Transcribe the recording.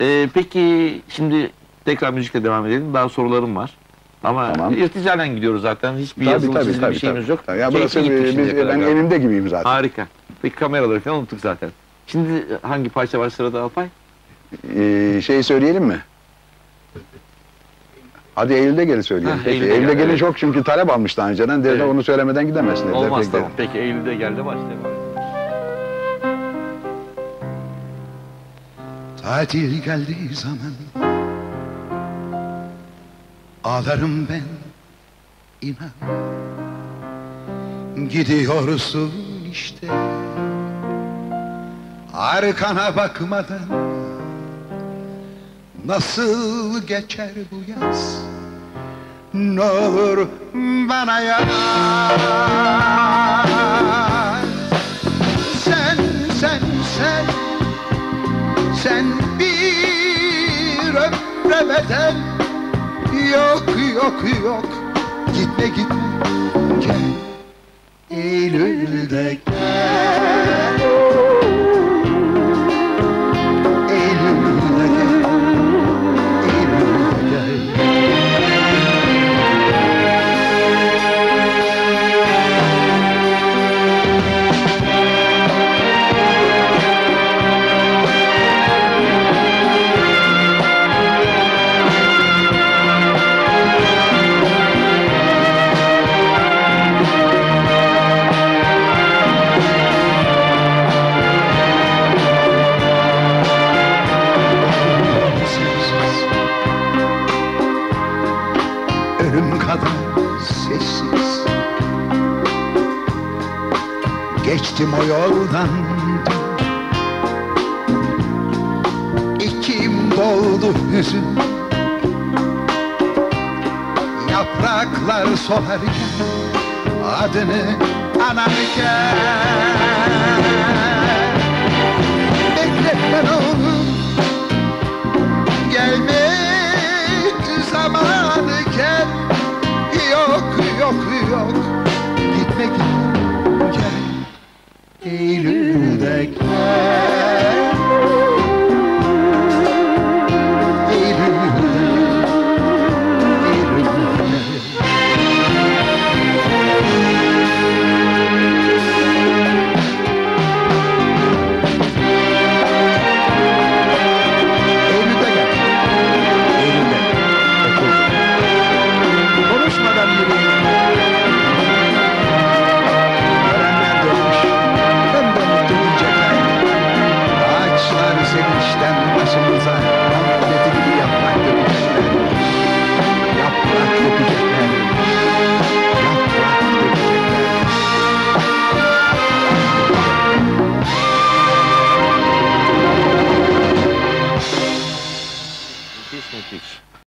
Peki şimdi tekrar müzikle devam edelim. Daha sorularım var. Ama Tamam. irticalen gidiyoruz zaten. Hiçbir yazılı çizili bir şeyimiz yok. Ya burası Keyifli gittik şimdiye kadar ben galiba. evimde gibiyim zaten. Harika. Peki kameraları falan unuttuk zaten. Şimdi hangi parça var sırada Alpay? Şey söyleyelim mi? Hadi Eylül'de gelin söyleyelim. Ha, Peki, Eylül'de Eylül'de gel, gelin evet. çok çünkü talep almış daha önceden. Dediler Evet. onu söylemeden gidemezsin dediler. Olmaz Peki, tamam. Peki Eylül'de geldi başlayalım. Tatil geldiği zaman ağlarım ben, inan. Gidiyorsun işte, arkana bakmadan. Nasıl geçer bu yaz? Ne olur bana yaz. Sen bir ömre bedel. Yok gitme gel. Eylül'de gel. Eylül'de gel. Eylül'de gel. Ölüm kadar sessiz geçtim o yoldan. İçim doldu hüzün, yapraklar solarken adını anarken. Bekletme ne olur, gelmek zamanı gel. Yok gitme gel. Eylül'de gel.